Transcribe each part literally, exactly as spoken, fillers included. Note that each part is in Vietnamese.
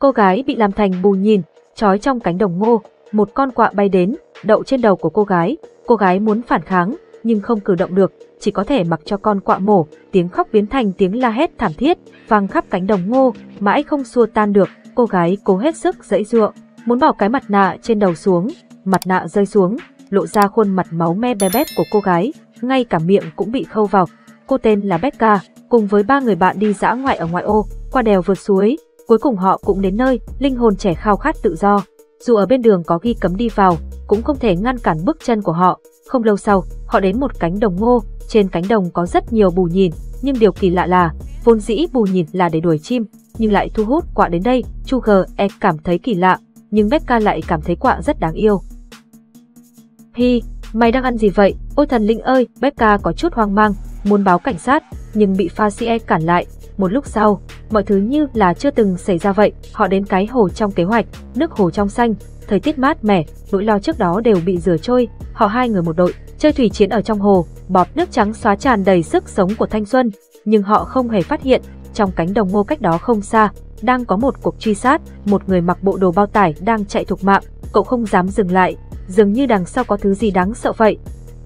Cô gái bị làm thành bù nhìn, trói trong cánh đồng ngô, một con quạ bay đến, đậu trên đầu của cô gái. Cô gái muốn phản kháng, nhưng không cử động được, chỉ có thể mặc cho con quạ mổ. Tiếng khóc biến thành tiếng la hét thảm thiết, vang khắp cánh đồng ngô, mãi không xua tan được. Cô gái cố hết sức giãy giụa, muốn bỏ cái mặt nạ trên đầu xuống, mặt nạ rơi xuống, lộ ra khuôn mặt máu me be bét của cô gái, ngay cả miệng cũng bị khâu vào. Cô tên là Becca, cùng với ba người bạn đi dã ngoại ở ngoại ô, qua đèo vượt suối, cuối cùng họ cũng đến nơi. Linh hồn trẻ khao khát tự do, dù ở bên đường có ghi cấm đi vào, cũng không thể ngăn cản bước chân của họ. Không lâu sau, họ đến một cánh đồng ngô, trên cánh đồng có rất nhiều bù nhìn, nhưng điều kỳ lạ là, vốn dĩ bù nhìn là để đuổi chim, nhưng lại thu hút quạ đến đây. Sugar E cảm thấy kỳ lạ, nhưng Becca lại cảm thấy quạ rất đáng yêu. Hi, mày đang ăn gì vậy? Ôi thần linh ơi! Becca có chút hoang mang, muốn báo cảnh sát, nhưng bị Facie cản lại. Một lúc sau, mọi thứ như là chưa từng xảy ra vậy. Họ đến cái hồ trong kế hoạch, nước hồ trong xanh, thời tiết mát mẻ, nỗi lo trước đó đều bị rửa trôi. Họ hai người một đội, chơi thủy chiến ở trong hồ, bọt nước trắng xóa tràn đầy sức sống của thanh xuân. Nhưng họ không hề phát hiện, trong cánh đồng ngô cách đó không xa, đang có một cuộc truy sát. Một người mặc bộ đồ bao tải đang chạy thục mạng, cậu không dám dừng lại, dường như đằng sau có thứ gì đáng sợ vậy.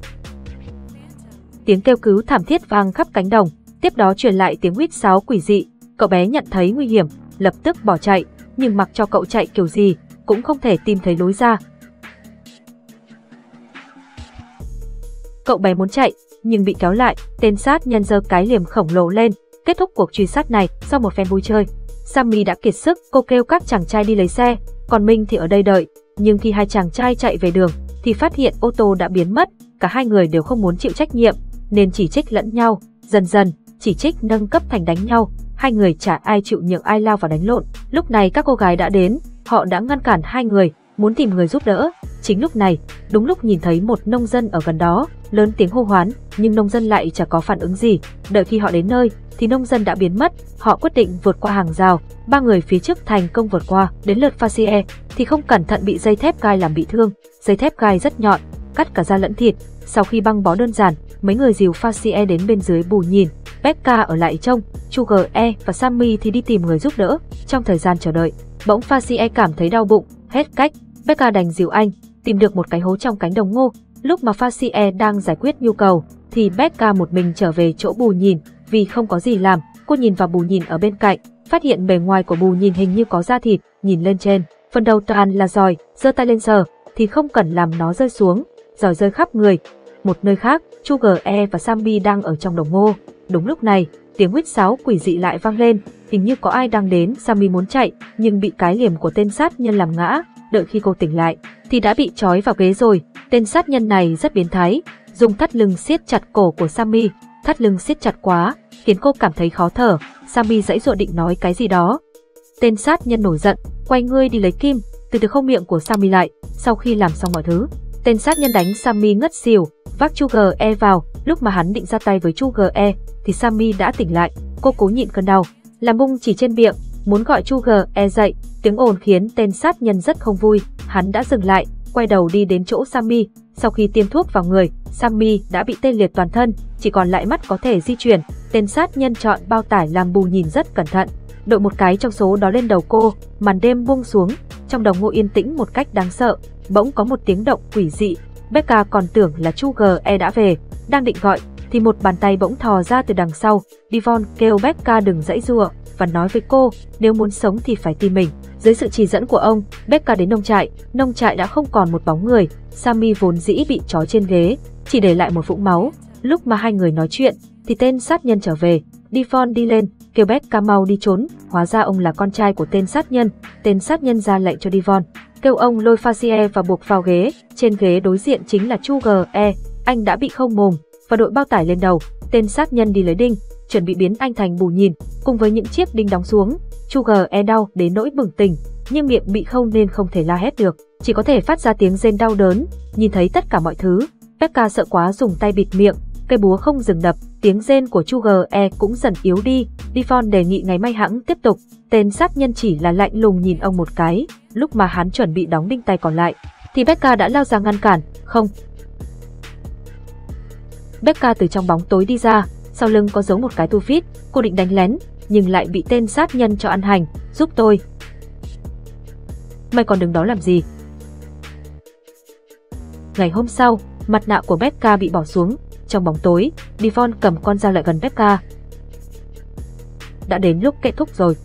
Tiếng kêu cứu thảm thiết vang khắp cánh đồng, tiếp đó truyền lại tiếng huýt sáo quỷ dị. Cậu bé nhận thấy nguy hiểm, lập tức bỏ chạy, nhưng mặc cho cậu chạy kiểu gì, cũng không thể tìm thấy lối ra. Cậu bé muốn chạy, nhưng bị kéo lại. Tên sát nhân giơ cái liềm khổng lồ lên. Kết thúc cuộc truy sát này, sau một phen vui chơi, Sammy đã kiệt sức. Cô kêu các chàng trai đi lấy xe, còn Minh thì ở đây đợi. Nhưng khi hai chàng trai chạy về đường, thì phát hiện ô tô đã biến mất. Cả hai người đều không muốn chịu trách nhiệm, nên chỉ trích lẫn nhau. Dần dần, chỉ trích nâng cấp thành đánh nhau. Hai người chả ai chịu nhượng ai lao vào đánh lộn. Lúc này các cô gái đã đến, họ đã ngăn cản hai người, muốn tìm người giúp đỡ. Chính lúc này, đúng lúc nhìn thấy một nông dân ở gần đó, lớn tiếng hô hoán, nhưng nông dân lại chả có phản ứng gì. Đợi khi họ đến nơi, thì nông dân đã biến mất. Họ quyết định vượt qua hàng rào, ba người phía trước thành công vượt qua. Đến lượt Facie thì không cẩn thận bị dây thép gai làm bị thương. Dây thép gai rất nhọn, cắt cả da lẫn thịt. Sau khi băng bó đơn giản, mấy người dìu Facie đến bên dưới bù nhìn. Becca ở lại trông, Sugar E và Sammy thì đi tìm người giúp đỡ. Trong thời gian chờ đợi, bỗng Facie cảm thấy đau bụng, hết cách. Becca đành dìu anh tìm được một cái hố trong cánh đồng ngô. Lúc mà Facie đang giải quyết nhu cầu, thì Becca một mình trở về chỗ bù nhìn. Vì không có gì làm, cô nhìn vào bù nhìn ở bên cạnh, phát hiện bề ngoài của bù nhìn hình như có da thịt. Nhìn lên trên, phần đầu toàn là giòi, giơ tay lên sờ thì không cần làm nó rơi xuống, giòi rơi khắp người. Một nơi khác, Sugar E và Sammy đang ở trong đồng ngô. Đúng lúc này, tiếng huýt sáo quỷ dị lại vang lên, hình như có ai đang đến. Sammy muốn chạy, nhưng bị cái liềm của tên sát nhân làm ngã. Đợi khi cô tỉnh lại, thì đã bị trói vào ghế rồi. Tên sát nhân này rất biến thái, dùng thắt lưng siết chặt cổ của Sammy. Thắt lưng siết chặt quá, khiến cô cảm thấy khó thở. Sammy giãy giụa định nói cái gì đó. Tên sát nhân nổi giận, quay ngươi đi lấy kim, từ từ khâu miệng của Sammy lại. Sau khi làm xong mọi thứ, tên sát nhân đánh Sammy ngất xỉu, vác Sugar E vào. Lúc mà hắn định ra tay với Sugar E, thì Sammy đã tỉnh lại. Cô cố nhịn cơn đau, làm bung chỉ trên miệng, muốn gọi Sugar E dậy. Tiếng ồn khiến tên sát nhân rất không vui. Hắn đã dừng lại, quay đầu đi đến chỗ Sammy. Sau khi tiêm thuốc vào người, Sammy đã bị tê liệt toàn thân, chỉ còn lại mắt có thể di chuyển. Tên sát nhân chọn bao tải làm bù nhìn rất cẩn thận, đội một cái trong số đó lên đầu cô. Màn đêm buông xuống, trong đồng ngô yên tĩnh một cách đáng sợ. Bỗng có một tiếng động quỷ dị. Becca còn tưởng là Sugar E đã về, đang định gọi thì một bàn tay bỗng thò ra từ đằng sau. Devon kêu Becca đừng giãy giụa và nói với cô nếu muốn sống thì phải tìm mình. Dưới sự chỉ dẫn của ông, Becca đến nông trại. Nông trại đã không còn một bóng người. Sammy vốn dĩ bị trói trên ghế, chỉ để lại một vũng máu. Lúc mà hai người nói chuyện, thì tên sát nhân trở về. Devon đi lên, kêu Becca mau đi trốn. Hóa ra ông là con trai của tên sát nhân. Tên sát nhân ra lệnh cho Devon, kêu ông lôi Facie và buộc vào ghế. Trên ghế đối diện chính là Sugar E. Anh đã bị khâu mồm và đội bao tải lên đầu. Tên sát nhân đi lấy đinh, chuẩn bị biến anh thành bù nhìn. Cùng với những chiếc đinh đóng xuống, Sugar E đau đến nỗi bừng tỉnh, nhưng miệng bị khâu nên không thể la hét được, chỉ có thể phát ra tiếng rên đau đớn. Nhìn thấy tất cả mọi thứ, Becca sợ quá dùng tay bịt miệng, cây búa không dừng đập. Tiếng rên của Sugar E cũng dần yếu đi. Devon đề nghị ngày mai hãng tiếp tục. Tên sát nhân chỉ là lạnh lùng nhìn ông một cái. Lúc mà hắn chuẩn bị đóng đinh tay còn lại, thì Becca đã lao ra ngăn cản. Không. Becca từ trong bóng tối đi ra, sau lưng có giấu một cái tu vít. Cô định đánh lén, nhưng lại bị tên sát nhân cho ăn hành. Giúp tôi. mày còn đứng đó làm gì? Ngày hôm sau, mặt nạ của Becca bị bỏ xuống. Trong bóng tối, Devon cầm con dao lại gần Becca. Đã đến lúc kết thúc rồi.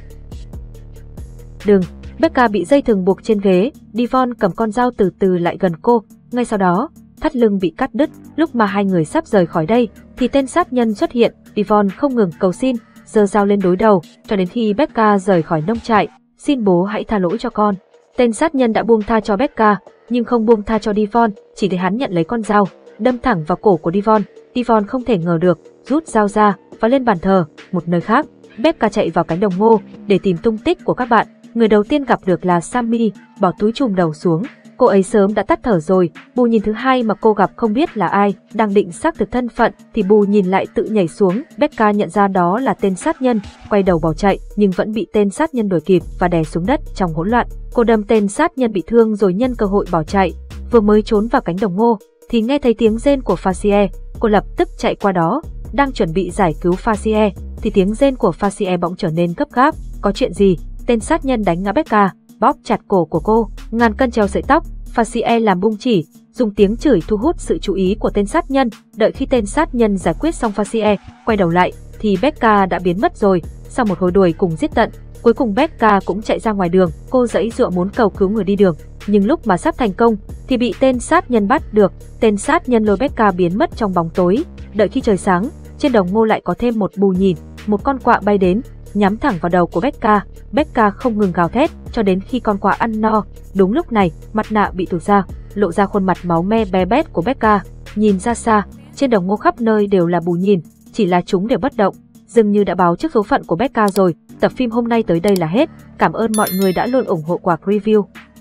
Đừng, Becca bị dây thừng buộc trên ghế, Devon cầm con dao từ từ lại gần cô. Ngay sau đó, thắt lưng bị cắt đứt. Lúc mà hai người sắp rời khỏi đây, thì tên sát nhân xuất hiện. Devon không ngừng cầu xin, giơ dao lên đối đầu, cho đến khi Becca rời khỏi nông trại. Xin bố hãy tha lỗi cho con. Tên sát nhân đã buông tha cho Becca, nhưng không buông tha cho Devon, chỉ để hắn nhận lấy con dao, đâm thẳng vào cổ của Devon. Devon không thể ngờ được, rút dao ra và lên bàn thờ. Một nơi khác, Becca chạy vào cánh đồng ngô để tìm tung tích của các bạn. Người đầu tiên gặp được là Sammy, bỏ túi trùm đầu xuống. Cô ấy sớm đã tắt thở rồi. Bù nhìn thứ hai mà cô gặp không biết là ai, đang định xác thực thân phận thì Bù nhìn lại tự nhảy xuống. Becca nhận ra đó là tên sát nhân, quay đầu bỏ chạy nhưng vẫn bị tên sát nhân đuổi kịp và đè xuống đất trong hỗn loạn. Cô đâm tên sát nhân bị thương rồi nhân cơ hội bỏ chạy. Vừa mới trốn vào cánh đồng ngô thì nghe thấy tiếng rên của Facie. Cô lập tức chạy qua đó, đang chuẩn bị giải cứu Facie thì tiếng rên của Facie bỗng trở nên gấp gáp. Có chuyện gì? Tên sát nhân đánh ngã Becca, bóp chặt cổ của cô, ngàn cân treo sợi tóc. Facie làm bung chỉ, dùng tiếng chửi thu hút sự chú ý của tên sát nhân. Đợi khi tên sát nhân giải quyết xong Facie, quay đầu lại thì Becca đã biến mất rồi. Sau một hồi đuổi cùng giết tận, cuối cùng Becca cũng chạy ra ngoài đường. Cô giãy giụa muốn cầu cứu người đi đường, nhưng lúc mà sắp thành công thì bị tên sát nhân bắt được. Tên sát nhân lôi Becca biến mất trong bóng tối. Đợi khi trời sáng, trên đồng ngô lại có thêm một Bù nhìn. Một con quạ bay đến, nhắm thẳng vào đầu của Becca. Becca không ngừng gào thét cho đến khi con quạ ăn no. Đúng lúc này, mặt nạ bị tụt ra, lộ ra khuôn mặt máu me bé bét của Becca. Nhìn ra xa, trên đồng ngô khắp nơi đều là Bù nhìn, chỉ là chúng đều bất động, dường như đã báo trước số phận của Becca rồi. Tập phim hôm nay tới đây là hết. Cảm ơn mọi người đã luôn ủng hộ Quạc Review.